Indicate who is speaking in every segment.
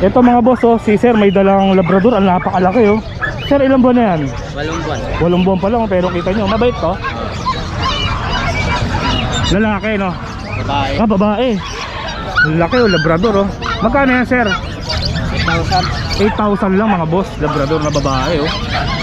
Speaker 1: Ito mga boss, oh, si sir may dalang Labrador, ang napakalaki oh. Sir, ilang buwan na yan?
Speaker 2: 8 buwan.
Speaker 1: 8 buwan pa lang, pero kita nyo, mabait to. Lalaki no?
Speaker 2: Babae.
Speaker 1: Ah, babae. Laki oh, Labrador oh. Magkano yan sir?
Speaker 2: 8,000.
Speaker 1: 8,000 lang mga boss, Labrador na babae oh.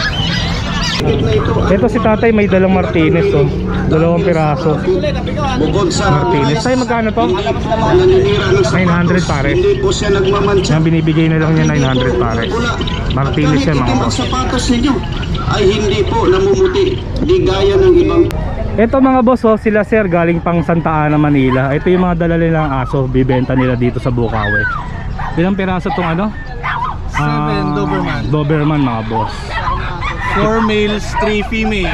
Speaker 1: Ito si tatay may dalang Martinez oh. 2 piraso Martinez. Tayo magkano to? 900 pare. Yan, binibigay na lang niya 900 pare. Martinez yan mga boss.
Speaker 3: Sapatos ninyo ay hindi po namumuti, di gaya ng ibang.
Speaker 1: Ito mga boss oh, sila sir galing pang Santa Ana, Manila. Ito yung mga dala nilang aso, bibenta nila dito sa Bukawi. Ilang piraso tong ano?
Speaker 2: 7 Doberman.
Speaker 1: Doberman mga boss.
Speaker 2: 4 males, 3 female.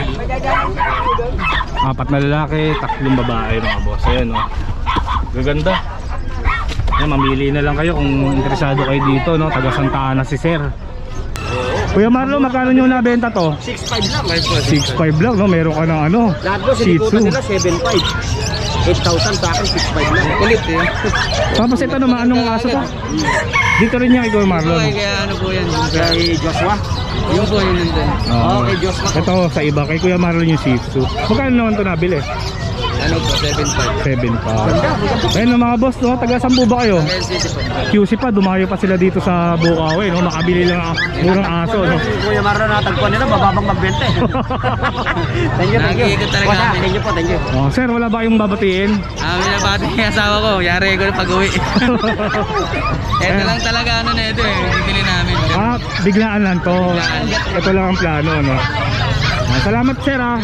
Speaker 1: 4 na lalaki, 3 babae mga boss. Ayan oh. Gaganda. Ayan, mamili na lang kayo kung interesado kayo dito no. Taga Santa Ana si sir. Kuya Marlo, magkano nyo nabenta to?
Speaker 2: 6,500 lang.
Speaker 1: 6,500 lang no. Meron ka ng ano,
Speaker 2: Lahat doon,
Speaker 1: Shih Tzu.
Speaker 2: nila 7,500. 8,000 sa akin, 6,500 lang. Kulit eh.
Speaker 1: Tapos ito naman, anong aso to? Dito rin yan kay Kuya Marlo no?
Speaker 2: Kaya ano po yan? Kay Joshua. Yung po yun nandun.
Speaker 1: Oo.
Speaker 2: Kay Joshua.
Speaker 1: Ito sa iba, kay Kuya Marlo yung Shih Tzu. Magkano naman to nabili?
Speaker 2: Ano po, 7,500.
Speaker 1: 7 pa. Ayun no, mga boss no, taga Sambu ba kayo?
Speaker 2: LCD po.
Speaker 1: QC pa, dumayo pa sila dito sa Bukawi no, makabili lang murang aso no.
Speaker 2: Kuya Marlo natagpuan nila, bababang magbenta eh. Thank you, thank you. Thank you po, thank you.
Speaker 1: Oh, sir, wala ba kayong babatiin?
Speaker 2: Binabati yung asawa ko, yari ko na pag-uwi. Ito lang talaga ano na ito eh, bibili namin.
Speaker 1: Ah, biglaan lang to. Ito lang ang plano no. Ah, salamat sir ah.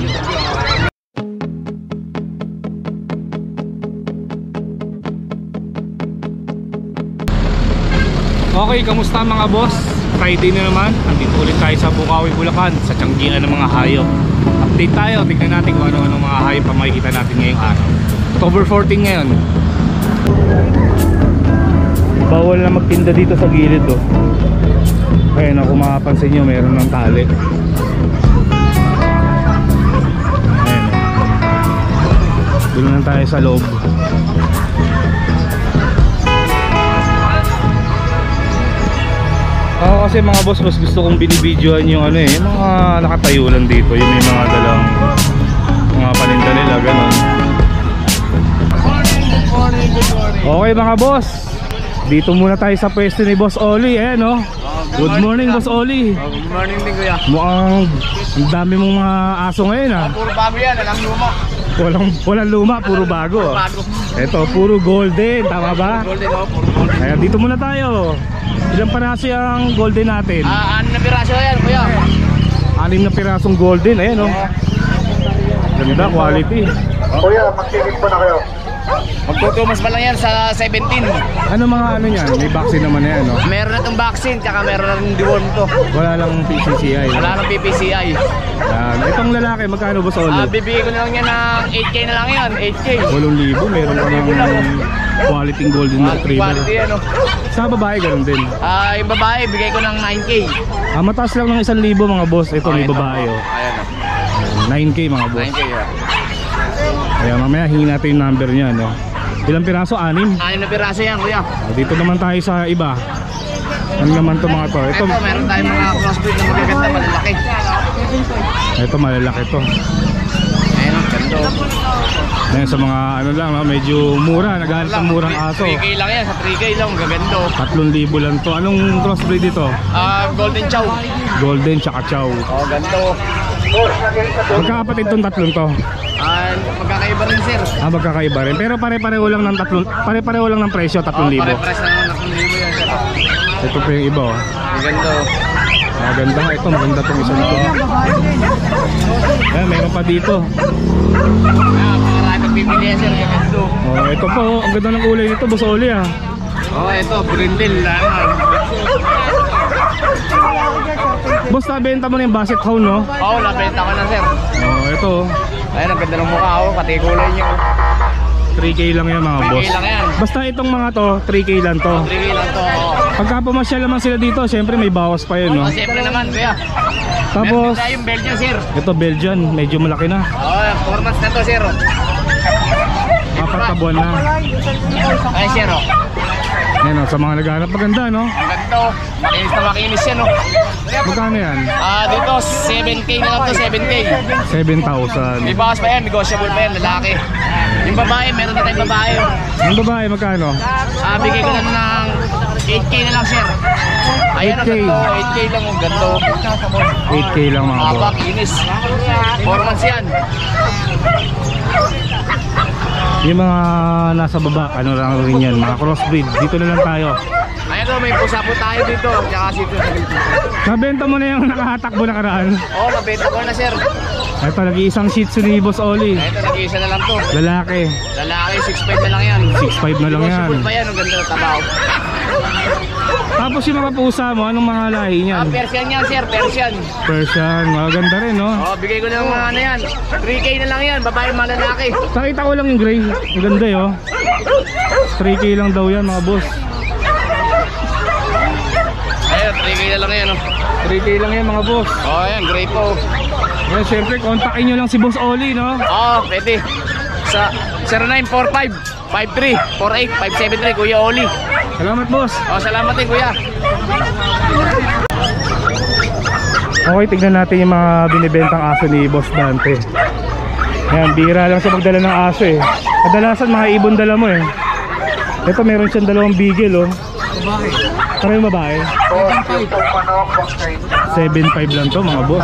Speaker 1: Okay, kamusta mga boss? Friday na naman, andito ulit tayo sa Bukawi, Bulacan, sa tiyanggian ng mga hayop. Update tayo, tignan natin kung ano-ano mga hayop pa makikita natin ngayong araw. October 14 ngayon. Bawal na magtinda dito sa gilid oh. Ayan, kung makapansin nyo, meron ng tali. Ayan, doon lang tayo sa loob. Ako kasi mga boss, mas gusto kong binibidyoan yung ano eh, mga nakatayo lang dito, yung may mga dalang mga paninda nila, ganun. Okay mga boss, dito muna tayo sa pwesto ni Boss Oli, eh no. Good morning Boss Oli.
Speaker 2: Good morning din kuya.
Speaker 1: Mukhang ang dami mong mga aso ngayon ah.
Speaker 2: Puro bago yan, alang luma.
Speaker 1: Walang luma, puro bago. Ito, puro golden, tama ba?
Speaker 2: Golden o, puro golden.
Speaker 1: Kaya dito muna tayo. Ilang piraso yung golden natin?
Speaker 2: 6 na piraso yan kuya.
Speaker 1: 6 na pirasong golden, ayan oh. Ganda, quality.
Speaker 3: Kuya, magtigit po na kayo.
Speaker 2: Magtutumas pa lang yan sa 17.
Speaker 1: Ano mga ano yan? May vaccine naman na yan no?
Speaker 2: Meron na itong vaccine, tsaka meron na rin deworm to.
Speaker 1: Wala lang PCCI.
Speaker 2: Wala nang PPCI.
Speaker 1: Yan. Itong lalaki, magkano ba sa ulo?
Speaker 2: Bibigay ko na lang yan ng 8K na lang yan, 8K.
Speaker 1: 8,000, meron ka ng quality golden retriever.
Speaker 2: Quality ano.
Speaker 1: Sa babae, ganun din.
Speaker 2: Yung babae, bigay ko ng 9K.
Speaker 1: Mataas lang ng 1,000 mga boss. Ito may babae oh.
Speaker 2: Ayan o.
Speaker 1: 9K mga boss.
Speaker 2: 9K yan.
Speaker 1: Kaya mamaya hingin natin yung number niya no? Ilang piraso? 6?
Speaker 2: 6 na piraso yan kuya.
Speaker 1: Dito naman tayo sa iba. Ano naman to mga to?
Speaker 2: Ito, meron tayong mga crossbreed na magaganda, malalaki.
Speaker 1: Ito malalaki to.
Speaker 2: Ayan o, ganda.
Speaker 1: Ayan, sa mga ano lang no? Medyo mura. Naghahanap ng murang aso.
Speaker 2: 3K lang yan, sa 3K lang, gaganda.
Speaker 1: 3,000 lang to. Anong crossbreed ito?
Speaker 2: Golden Chow.
Speaker 1: Golden tsaka chow.
Speaker 2: Ganda.
Speaker 1: Magkakapatid tong tatlong to.
Speaker 2: Magkakaiba rin sir.
Speaker 1: Magkakaiba rin. Pero pare-pareho lang ng pare-pareho lang ng presyo, 3,000.
Speaker 2: Pare-pares na ng 3,000 yan sir.
Speaker 1: Ito pa yung iba oh.
Speaker 2: Ganda.
Speaker 1: Maganda nga ito, maganda tong isa nito. Ayan, meron pa dito.
Speaker 2: Marami pipili yan sir, ganda.
Speaker 1: Oh, ito po, ang ganda ng kulay nito, Boss Oli ah.
Speaker 2: Ito, brindle lang.
Speaker 1: Boss, nabenta mo na yung Basset Hound no?
Speaker 2: Nabenta ko na sir.
Speaker 1: Ito.
Speaker 2: Ayun, ang ganda ng mukha pati kulay niya.
Speaker 1: 3K lang yan mga
Speaker 2: 3K
Speaker 1: boss.
Speaker 2: lang yan.
Speaker 1: Basta itong mga to, 3K lang to.
Speaker 2: 3K lang to.
Speaker 1: Pagka pumasyal naman sila dito, syempre may bawas pa yun no?
Speaker 2: Siyempre naman kuya.
Speaker 1: Tapos,
Speaker 2: meron tayong Belgian sir.
Speaker 1: ito Belgian, medyo malaki na.
Speaker 2: 4 months na to sir.
Speaker 1: 4 na buwan na.
Speaker 2: Ay sir.
Speaker 1: Ayan o, sa mga naghahanap maganda, no?
Speaker 2: Ang ganda oh. Makinis na makinis yan oh.
Speaker 1: Magkano yan?
Speaker 2: Dito 7K na lang to, 7K.
Speaker 1: 7,000.
Speaker 2: May bawas pa yan, negotiable pa yan, lalaki. Yung babae, meron na tayong babae.
Speaker 1: Yung babae, magkano?
Speaker 2: Bigay ko lang ng 8K na lang, sir. Ayan,
Speaker 1: 8K.
Speaker 2: ang ganda, 8K lang, ang ganda.
Speaker 1: 8K lang mga boss.
Speaker 2: Haba, kinis. 4 months yan.
Speaker 1: Yung mga nasa baba, ano lang rin yan, mga crossbreed. Dito na lang tayo.
Speaker 2: Ayan o, may pusa po tayo dito. Tsaka sito sa dito.
Speaker 1: Nabenta mo na yung nakahatakbo na karaan.
Speaker 2: Oo, mabenta ko na, sir.
Speaker 1: Ito, nag-iisang shih tzu ni Boss Oli.
Speaker 2: Ito, nag-iisa na lang to.
Speaker 1: Lalaki.
Speaker 2: Lalaki, 6'5 na lang yan.
Speaker 1: 6'5 na lang yan.
Speaker 2: Negotiable pa yan, ang ganda ng tabaw.
Speaker 1: Tapos yung mga pusa mo, anong mga lahi niyan?
Speaker 2: Persian yan, sir, Persian.
Speaker 1: Persian, maganda rin, no?
Speaker 2: Bigay ko ng ano yan. 3K na lang yan, babae malalaki.
Speaker 1: Nakita ko lang yung gray. Maganda, oh. 3K lang daw yan, mga boss.
Speaker 2: Ayun, 3K na lang yan, oh.
Speaker 1: 3K lang yan, mga boss.
Speaker 2: Ayan, gray po.
Speaker 1: Yan, syempre, kontakin nyo lang si Boss Oli, no?
Speaker 2: Pwede. Sa 0945-53-48-573, Kuya Oli.
Speaker 1: Salamat, boss.
Speaker 2: Salamat din, Kuya.
Speaker 1: Okay, tignan natin yung mga binibentang aso ni Boss Dante. Ayan, bira lang siya magdala ng aso eh. Kadalasan mga ibon dala mo eh. Ito meron siyang dalawang beagle, oh.
Speaker 2: Babae.
Speaker 1: Karayong babae. 7.5 lang to, mga boss.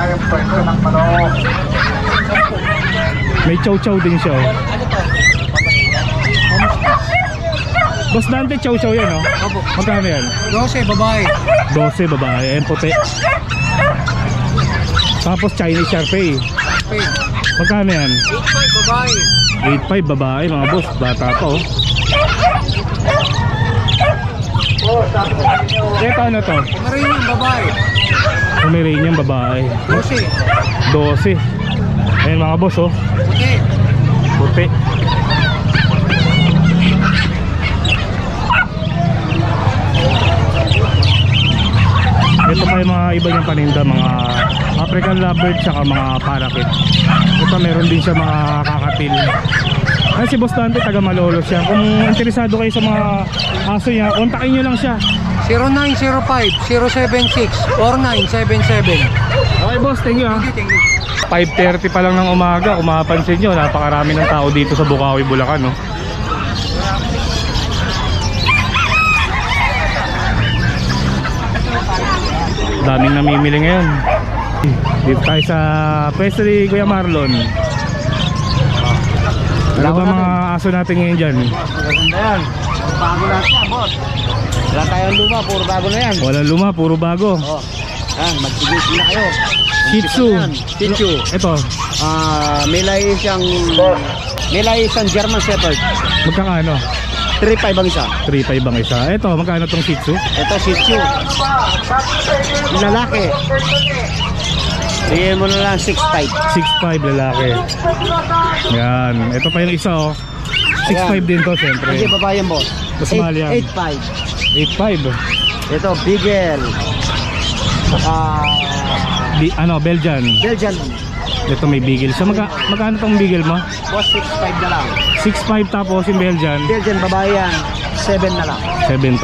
Speaker 1: May chow-chow din siya, oh. Boss Dante, chow-chow yan, oh. Magkano yan?
Speaker 2: 12, babae.
Speaker 1: 12 babae, ayan puti. Tapos Chinese Sharpei. Magkano yan?
Speaker 2: 8.5, babae.
Speaker 1: 8.5 babae, mga boss. Bata pa, oh. Ito ano to?
Speaker 2: Pomeranian, babae.
Speaker 1: Pomeranian babae. 12. Ayan mga boss, oh.
Speaker 2: Okay.
Speaker 1: Puti. Ito pa yung mga iba niyang paninda, mga African lovebird saka mga parakeet. Ito meron din siya mga kakatil. Ay, si Boss Dante taga Malolos siya. Kung interesado kayo sa mga aso niya, kontakin nyo lang siya.
Speaker 2: 0905-076-4977.
Speaker 1: Okay boss, thank you ha.
Speaker 2: Thank you.
Speaker 1: 5:30 pa lang ng umaga, kung mapapansin nyo, napakarami ng tao dito sa Bukawi, Bulacan, no? Daming namimili ngayon. Dito tayo sa pwesto ni Kuya Marlon. Ano ba mga aso natin ngayon dyan?
Speaker 2: Maganda yan. Bago lahat yan, boss. Wala tayong luma, puro bago na yan.
Speaker 1: Walang luma, puro bago.
Speaker 2: Yan, magsigit na kayo.
Speaker 1: Shih Tzu.
Speaker 2: Shih Tzu.
Speaker 1: Ito,
Speaker 2: May lahi siyang German Shepherd.
Speaker 1: magkakano?
Speaker 2: 3.5 ang isa.
Speaker 1: 3.5 ang isa. Ito, magkano tong Shih Tzu?
Speaker 2: Ito Shih Tzu. Lalaki. Bigyan mo na lang 6.5.
Speaker 1: 6.5 lalaki. Yan. Ito pa yung isa, oh. 6.5 din to, siyempre.
Speaker 2: Hindi, babae yan, boss.
Speaker 1: Mas mahal yan.
Speaker 2: 8.5.
Speaker 1: 8.5.
Speaker 2: Ito, Beagle.
Speaker 1: Belgian.
Speaker 2: Belgian.
Speaker 1: Ito may beagle. So magkano tong beagle mo?
Speaker 2: Boss, 6.5 na lang.
Speaker 1: 6.5 tapos yung Belgian,
Speaker 2: Belgian, babae yan. 7 na lang.
Speaker 1: 7,000.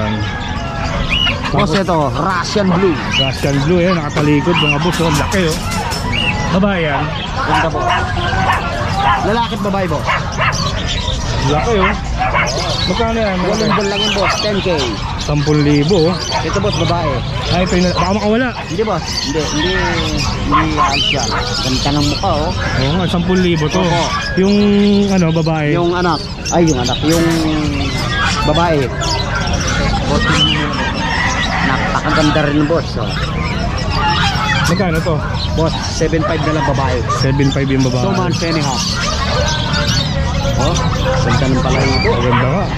Speaker 2: Boss, ito, Russian Blue.
Speaker 1: Russian Blue, yan, nakatalikod mga boss, oh, laki, oh. Babae yan.
Speaker 2: Ganda po. Lalaki at babae, boss.
Speaker 1: Laki, oh. Magkano yan?
Speaker 2: Walang buwan lang yun, boss. 10K.
Speaker 1: 10,000, oh.
Speaker 2: Ito, boss, babae.
Speaker 1: Ay, ito yung, baka makawala.
Speaker 2: Hindi, boss. Hindi ayos siya. Ganda ng mukha, oh.
Speaker 1: Oo nga, 10,000 to.
Speaker 2: Opo.
Speaker 1: Yung, ano, babae.
Speaker 2: Yung anak. Yung babae. Boss, napakaganda rin, boss. Oh.
Speaker 1: Magkano to?
Speaker 2: Boss, 7.5 na lang babae.
Speaker 1: 7,500 yung babae.
Speaker 2: 2 months and a half. Oh, ganda ng palahibo.
Speaker 1: Maganda ka.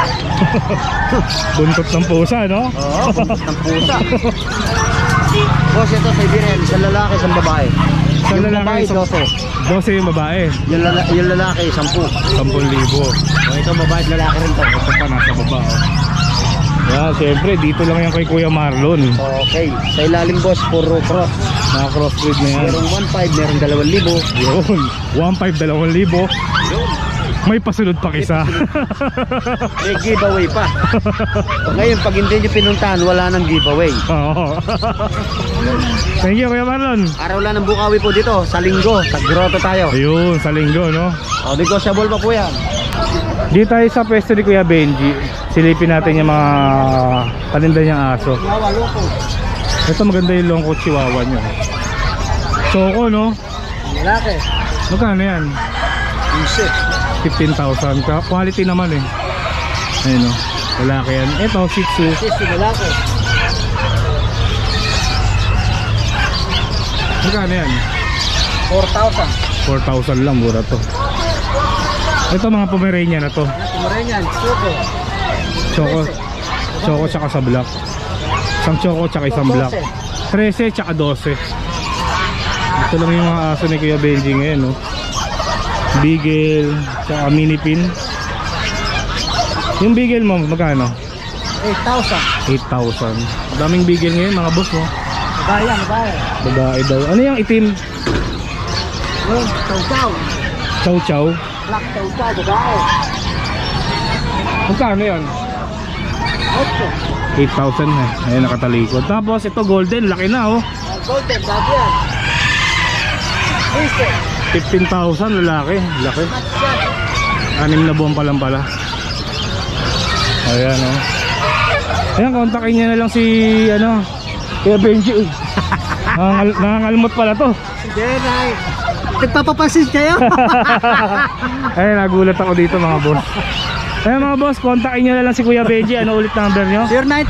Speaker 1: Buntot ng pusa, no?
Speaker 2: Oo, buntot ng pusa. Boss, ito Siberian, isang lalaki, isang babae.
Speaker 1: Isang
Speaker 2: Yung
Speaker 1: lalaki,
Speaker 2: babae,
Speaker 1: 12 yung babae.
Speaker 2: 12. Yung lalaki, 10.
Speaker 1: 10,000.
Speaker 2: Oh, ito babae at lalaki rin to.
Speaker 1: Ito pa nasa baba, oh. Yan, syempre dito lang yan kay Kuya Marlon.
Speaker 2: Okay, sa ilalim, boss, puro cross.
Speaker 1: Mga crossbreed na yan.
Speaker 2: Merong 1.5, merong 2,000.
Speaker 1: Yun, 1,500, 2,000. May pasunod pa isa.
Speaker 4: May giveaway pa. Ngayon, pag hindi nyo pinuntahan, wala nang giveaway.
Speaker 1: Oo. Thank you, Kuya Marlon.
Speaker 4: Araw lang ng Bukawi po dito, sa linggo. Sa grotto tayo.
Speaker 1: Ayun, sa linggo, no?
Speaker 4: O, negosyable pa po yan.
Speaker 1: Dito tayo sa pwesto ni Kuya Benji. Silipin natin yung mga paninda niyang aso. Ito maganda yung longcoat chihuahua niyo. Choco, no?
Speaker 4: Lalaki.
Speaker 1: Magkano yan? 15,000. Quality naman eh. Ayun, no? Lalaki yan. Ito, Shih Tzu.
Speaker 4: Lalaki.
Speaker 1: Magkano yan?
Speaker 4: 4,000.
Speaker 1: 4,000 lang, mura to. Ito mga Pomeranian na to.
Speaker 4: Pomeranian, Choco.
Speaker 1: Choco tsaka sa black. Isang Choco tsaka isang black. 13 tsaka 12. Ito lang yung mga aso ni Kuya Benji ngayon, no? Beagle tsaka mini pin. Yung Beagle mo, magkano?
Speaker 4: 8,000.
Speaker 1: 8,000. Daming Beagle ngayon mga boss, no?
Speaker 4: Babae.
Speaker 1: Babae daw. Ano yung itim?
Speaker 4: Yung Chow.
Speaker 1: Chow chow.
Speaker 4: Black Chow, babae.
Speaker 1: Magkano yan? 8,000 na. Ayan, nakatalikod. Tapos ito golden, laki na, oh.
Speaker 4: Golden, bago yan.
Speaker 1: 15,000, lalaki. Laki. 6 na buwan pa lang pala. Ayan, oh. Ayan, kontakin niya na lang si, ano, Kuya Benji. Nangangalmot pala to.
Speaker 4: Jenay. Nagpapapasin kayo.
Speaker 1: Ayan, nagulat ako dito mga boss. Ayan mga boss, kontakin nyo na lang si Kuya Benji. Ano ulit number nyo?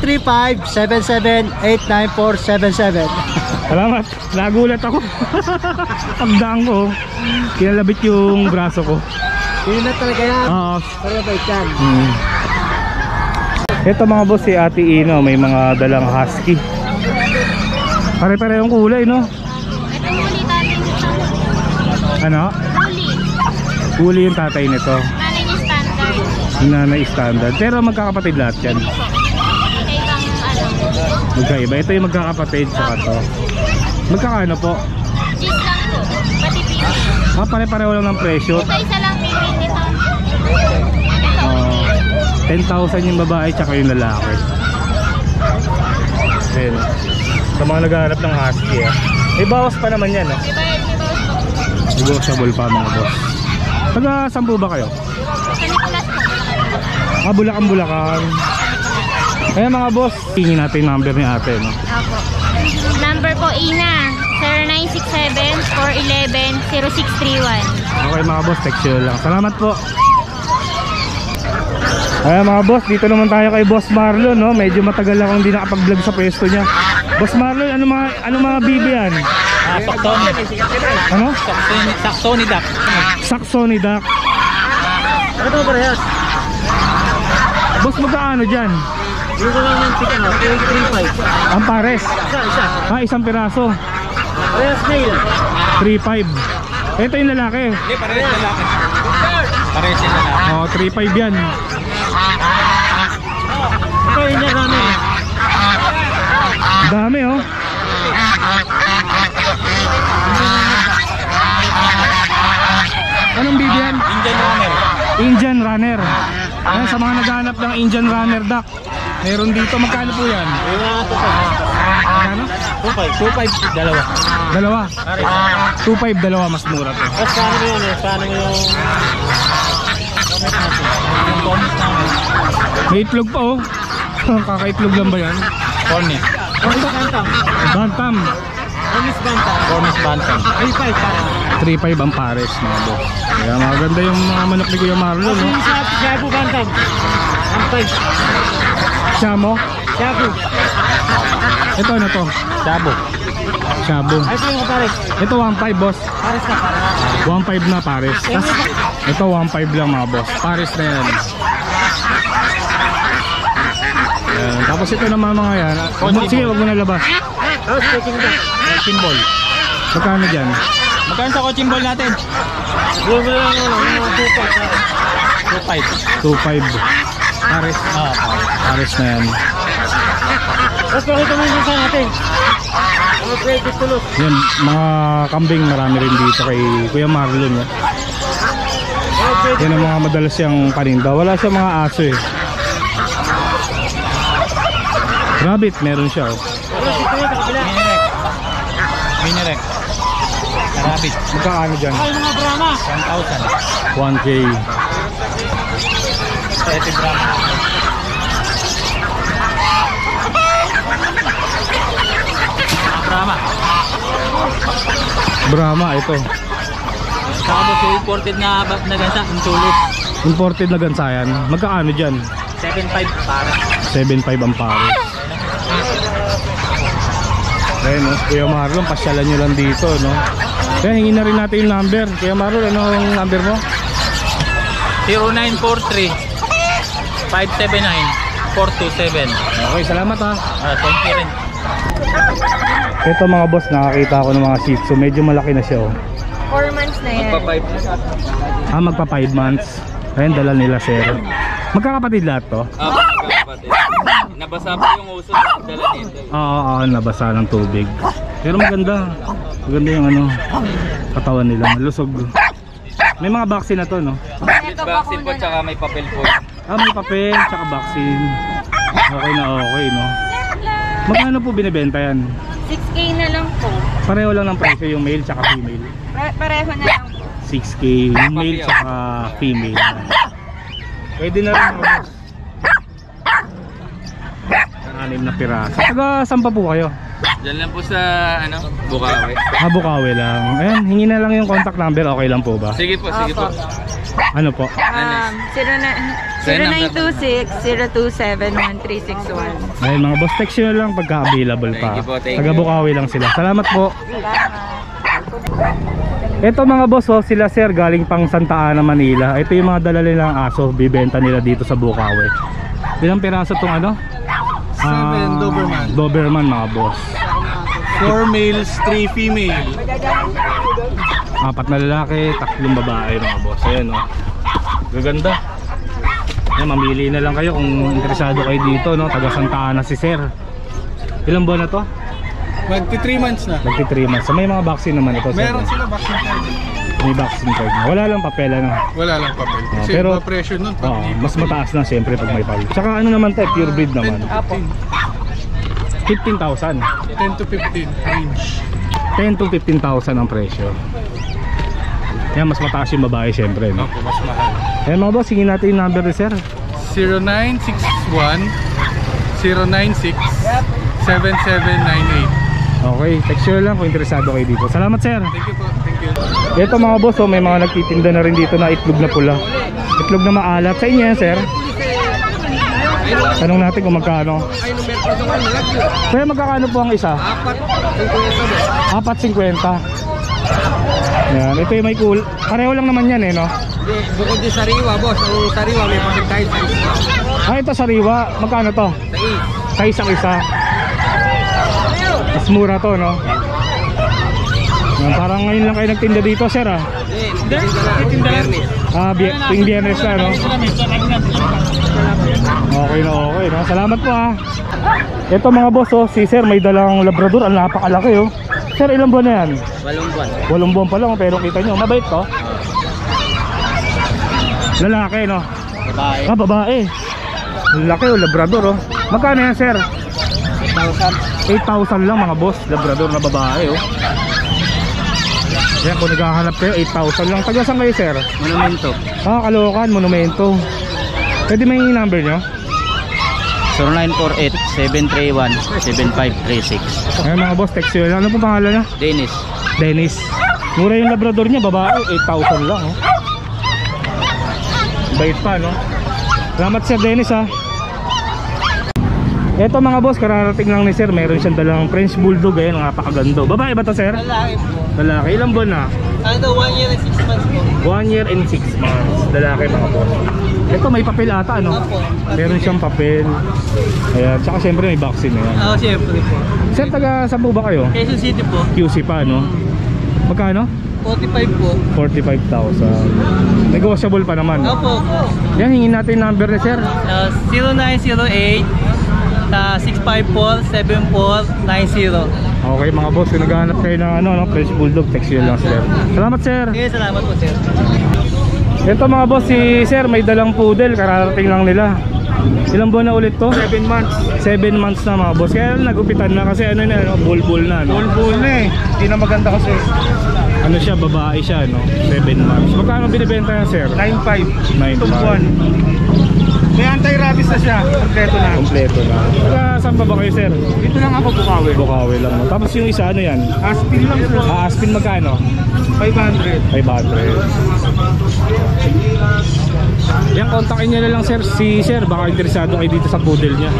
Speaker 4: 0935-7789477.
Speaker 1: Salamat, nagulat ako. Pagdaan ko, kinalabit yung braso ko.
Speaker 4: Yun na talaga yan.
Speaker 1: Oo.
Speaker 4: Para ba yan?
Speaker 1: Ito mga boss, si Ate Ino, may mga dalang husky. Pare-pare yung kulay, no?
Speaker 5: Ito huli tatay nito.
Speaker 1: Ano?
Speaker 5: Huli.
Speaker 1: Huli yung tatay nito.
Speaker 5: Nanay niya standard.
Speaker 1: Nanay standard. Pero magkakapatid lahat yan.
Speaker 5: Ibang ano.
Speaker 1: Magkaiba. Ito yung magkakapatid saka to. Magkakano po?
Speaker 5: Cheese lang po. Pati pili.
Speaker 1: Pare-pareho lang ng presyo.
Speaker 5: Ito isa lang pili nito. Ito.
Speaker 1: 10,000 yung babae tsaka yung lalaki. Ayun. Sa mga naghahanap ng husky, may bawas pa naman yan,
Speaker 5: May bayad, may bawas po.
Speaker 1: negotiable pa mga boss. Taga saan po ba kayo?
Speaker 5: Sa Nicolas po.
Speaker 1: Bulacan. Kaya mga boss, tingin natin yung number ni ate, no?
Speaker 5: Ako. Number po Ina 0967-411-0631.
Speaker 1: Okay mga boss, text nyo lang. Salamat po. Kaya mga boss, dito naman tayo kay Boss Marlon, no? Medyo matagal akong hindi nakapag-vlog sa pwesto niya. Boss Marlon, ano mga bibi yan?
Speaker 2: Saxony.
Speaker 1: Ano?
Speaker 2: Saxony duck.
Speaker 1: Saxony duck.
Speaker 4: Ano ito parehas?
Speaker 1: Boss, magkaano dyan?
Speaker 4: Yung ko lang ng chicken, 3.5.
Speaker 1: Ang pares.
Speaker 4: Isa.
Speaker 1: Isang piraso.
Speaker 4: Parehas male.
Speaker 1: 3.5. Ito yung lalaki.
Speaker 2: Hindi, parehas lalaki. Parehas yung lalaki.
Speaker 1: Oh, 3.5 yan.
Speaker 4: Ito yun yan namin.
Speaker 1: Dami, oh. Anong bibi yan?
Speaker 2: Indian runner.
Speaker 1: Indian runner. Ayan, sa mga naghahanap ng Indian runner duck, meron dito. Magkano po yan?
Speaker 4: Yung mga ito sa
Speaker 1: Magkano?
Speaker 2: 2.5, dalawa.
Speaker 1: Dalawa. 2.5, dalawa. Mas mura to.
Speaker 4: Tapos paano mo yun? Paano mo yung
Speaker 2: Yung bonus namin.
Speaker 1: May itlog pa, oh. Kakaitlog lang ba yan?
Speaker 2: Corny.
Speaker 1: Bantam.
Speaker 2: Cornish bantam.
Speaker 1: 3.5 ang pares, mga boss. Kaya maganda yung mga manok ni Kuya Marlon, no?
Speaker 4: Shabu Bantam. 1.5.
Speaker 1: Shamo.
Speaker 4: Shabu.
Speaker 1: Ito, ano to?
Speaker 2: Shabu.
Speaker 1: Shabu.
Speaker 4: Ay, ito yung pares.
Speaker 1: Ito 1.5, boss.
Speaker 4: Pares na.
Speaker 1: 1.5 na pares. Tas, ito 1.5 lang, mga boss. Pares na yan. Ayan. Tapos ito naman mga yan. Sige, wag mo na labas.
Speaker 4: Tapos checking na.
Speaker 2: Chimbol.
Speaker 1: Magkano dyan?
Speaker 2: Magkano sa cochimbol natin?
Speaker 4: Yung mga 2.5.
Speaker 1: 2.5. Pares. Pares na yan.
Speaker 4: Tapos pakita mo yung sa natin. Mga credit tulog.
Speaker 1: Yan, mga kambing marami rin dito kay Kuya Marlon, no?
Speaker 4: Mga credit
Speaker 1: Yan ang mga madalas siyang paninda. Wala siyang mga aso eh. Rabbit, meron siya oh.
Speaker 2: Minirek. Rabbit.
Speaker 1: Magkakaano dyan?
Speaker 2: 1,000.
Speaker 1: 1K.
Speaker 2: Ito Brahma. Brahma.
Speaker 1: Brahma, ito.
Speaker 2: Tapos yung imported na gansa, yung sulit.
Speaker 1: Imported na gansayan. Magkakaano dyan?
Speaker 2: 7,500 para.
Speaker 1: 7.5 ang pare. Ayun no, Kuya Marlon, pasyalan nyo lang dito no. Kaya hingin na rin natin yung number. Kuya Marlon, ano ang number mo?
Speaker 2: 0943 579 427.
Speaker 1: Okay, salamat ha.
Speaker 2: Thank you rin.
Speaker 1: Ito mga boss, nakakita ako ng mga Shih Tzu. Medyo malaki na siya oh.
Speaker 5: 4 months na yan.
Speaker 1: Magpa 5 months. Ayun, dala nila sir. Magkakapatid lahat to?
Speaker 2: Kapatid. Nabasa pa yung uso sa dala nito.
Speaker 1: Oo, nabasa ng tubig. Pero maganda. Maganda yung ano, katawan nila. Malusog. May mga vaccine na to no?
Speaker 5: Ito
Speaker 2: Vaccine po tsaka may papel po.
Speaker 1: May papel, tsaka vaccine. Okay na okay no? Magkano po binibenta yan?
Speaker 5: 6K na lang po.
Speaker 1: Pareho lang ng presyo yung male tsaka female.
Speaker 5: Pareho na lang po.
Speaker 1: 6K, yung male tsaka female. Pwede na rin ako. Anim na piraso. Taga saan pa po kayo?
Speaker 2: Diyan lang po sa Bukawi.
Speaker 1: Bukawi lang. Ayan, hingi na lang yung contact number. Okay lang po ba?
Speaker 2: Sige po, sige po.
Speaker 1: Ano po?
Speaker 5: 0927-027-1361.
Speaker 1: Ayun mga boss, text nyo lang pagka available pa.
Speaker 2: Thank you po, thank
Speaker 1: Taga
Speaker 2: you.
Speaker 1: Bukawi lang sila. Salamat po. Ito mga boss, sila sir galing pang Santa Ana, Manila. Ito yung mga dala nilang aso, bibenta nila dito sa Bukawi. Ilang piraso itong ano?
Speaker 6: 7 Doberman.
Speaker 1: Doberman mga boss.
Speaker 6: 4 males, 3 female.
Speaker 1: 4 na lalaki, 3 babae mga boss. Ayan o. Gaganda. Ayan, mamili na lang kayo kung interesado kayo dito no. Taga Santa Ana si sir. Ilang buwan na to?
Speaker 6: Magti 3 months na.
Speaker 1: Magti 3 months. So, may mga vaccine naman ito sir.
Speaker 6: Meron sila vaccine card.
Speaker 1: May vaccine card na. Wala lang papel ano.
Speaker 6: Wala lang papel. Kasi
Speaker 1: pero
Speaker 6: presyo nun pag
Speaker 1: mas mataas na siyempre pag may papel. Tsaka ano naman tayo, pure breed naman. 15,000.
Speaker 6: 10 to 15 range.
Speaker 1: 10 to 15,000 ang presyo. Yan, mas mataas yung babae siyempre no?
Speaker 6: Opo, mas mahal.
Speaker 1: Ayan mga boss, hingin natin yung number ni sir.
Speaker 6: 0961 096 7798.
Speaker 1: Okay, text nyo lang kung interesado kayo dito. Salamat sir.
Speaker 6: Thank you po. Thank you.
Speaker 1: Ito mga boss, may mga nagtitinda na rin dito na itlog na pula. Itlog na maalat. Sa inyo yan sir? Tanong natin kung magkano. Kaya magkakano po ang isa? 4.50. Yan, ito yung may cool. Pareho lang naman yan no?
Speaker 4: Bukod din sariwa, boss. Ang sariwa may pakitay sa isa.
Speaker 1: Ito sariwa. Magkano to? Sa isang isa. Mas mura to no? Yan, parang ngayon lang kayo nagtinda dito sir tuwing biyernes na no? Okay na okay no? Salamat po Ito mga boss si sir may dalang labrador. Ang napakalaki Sir, ilang buwan na yan?
Speaker 2: 8 buwan.
Speaker 1: 8 buwan pa lang pero kita nyo, mabait to. Lalaki no?
Speaker 2: Babae.
Speaker 1: Babae. Lalaki labrador Magkano yan sir? 8,000 lang mga boss, labrador na babae Yan, kung naghahanap kayo 8,000 lang. Taga saan kayo sir?
Speaker 2: Monumento.
Speaker 1: Caloocan, Monumento. Pwede may number nyo?
Speaker 2: 0948-731-7536.
Speaker 1: Ayan mga boss, text nyo. Ano po pangalan nyo?
Speaker 2: Dennis.
Speaker 1: Dennis. Mura yung labrador niya, babae, 8,000 lang Bait pa no? Salamat sir Dennis Ito mga boss, kararating lang ni sir. Meron siyang dalang French Bulldog. Ayan, napakaganda. Babae ba to sir?
Speaker 4: Lalaki.
Speaker 1: Lalaki. Ilang buwan na?
Speaker 4: 1 year and 6 months po.
Speaker 1: 1 year and 6 months. Lalaki mga boss. Ito may papel ata ano? Meron siyang papel. Ayan, tsaka syempre may vaccine na yan.
Speaker 4: Siyempre po.
Speaker 1: Sir, taga saan po ba kayo?
Speaker 4: Quezon City po.
Speaker 1: QC pa no? Magkano?
Speaker 4: 45 po.
Speaker 1: 45,000. Negotiable pa naman.
Speaker 4: Opo.
Speaker 1: Yan, hingin natin yung number ni sir.
Speaker 4: 0908 654-7490.
Speaker 1: Okay mga boss, kung naghahanap kayo ng French Bulldog, text nyo lang sir. Salamat sir.
Speaker 4: Okay, salamat po sir.
Speaker 1: Ito mga boss, si sir may dalang poodle, kararating lang nila. Ilang buwan na ulit to?
Speaker 6: 7 months.
Speaker 1: 7 months na mga boss. Kaya nagupitan na kasi ano na, no? Bulbul na, no?
Speaker 6: Bull na eh. Hindi na maganda kasi.
Speaker 1: Ano siya, babae siya, no? 7 months. Magkano binibenta yan, sir?
Speaker 6: 9.5.
Speaker 1: 9.5.
Speaker 6: May anti-rabies na siya. Kompleto na.
Speaker 1: Kompleto na. Taga saan ba kayo, sir?
Speaker 6: Dito lang ako Bukawi.
Speaker 1: Bukawi lang, no? Tapos yung isa, ano yan?
Speaker 6: Aspin lang sir.
Speaker 1: Aspin magkano?
Speaker 6: 500.
Speaker 1: 500. Yan, kontakin niya na lang, sir. Si sir, baka interesado kayo dito sa poodle niya.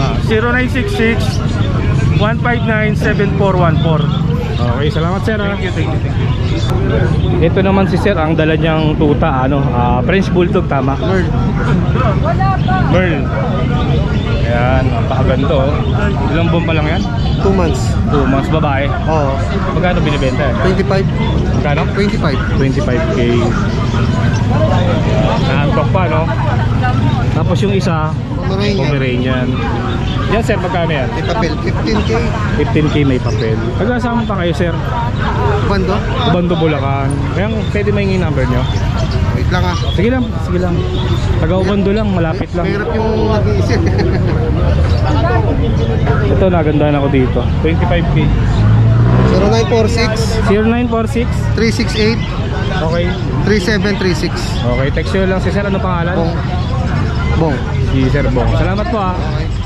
Speaker 6: 0966-159-7414.
Speaker 1: Okay, salamat, sir.
Speaker 6: Thank you, thank you, thank you.
Speaker 1: Ito naman si sir, ang dala niyang tuta, ano? French Bulldog, tama?
Speaker 6: Merl.
Speaker 1: Merl. Ayan, napakaganto, oh. Ilang buwan pa lang yan?
Speaker 4: 2 months.
Speaker 1: 2 months, babae.
Speaker 4: Oo.
Speaker 1: Magkano binibenta yan?
Speaker 4: 25.
Speaker 1: Magkano?
Speaker 4: 25.
Speaker 1: 25k. Nahantok pa, no? Tapos yung isa, Pomeranian. Yan, sir, magkano yan?
Speaker 4: May papel. 15K.
Speaker 1: 15k may papel. Taga-saan pa kayo, sir?
Speaker 4: Bando?
Speaker 1: Bando, Bulacan. Kaya pwede mahingi number nyo?
Speaker 4: Wait lang ah.
Speaker 1: Sige lang, sige lang. Taga-Ubando lang, malapit lang.
Speaker 4: Mahirap yung nag-iisip.
Speaker 1: Ito, nagandahan ako dito. 25k.
Speaker 4: 0946
Speaker 1: 0946.
Speaker 4: 368
Speaker 1: Okay.
Speaker 4: 3736.
Speaker 1: Okay, text nyo lang si sir. Ano pangalan?
Speaker 4: Bong. Bong.
Speaker 1: Si Sir Bong. Salamat po, ha.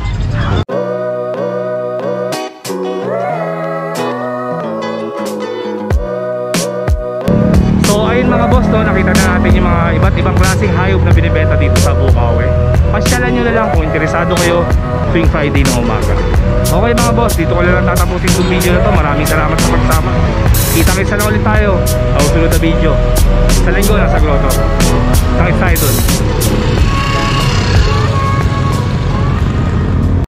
Speaker 1: So ayun mga boss, no, nakita na natin yung mga iba't ibang klaseng hayop na binibenta dito sa Bukawi. Pasyalan nyo na lang kung interesado kayo tuwing Friday na umaga. Okay mga boss, dito ko na lang tatapusin itong video na to. Maraming salamat sa pagsama. Kita-kitsa na ulit tayo sa susunod na video. Sa linggo, nasa grotto. Takit tayo dun.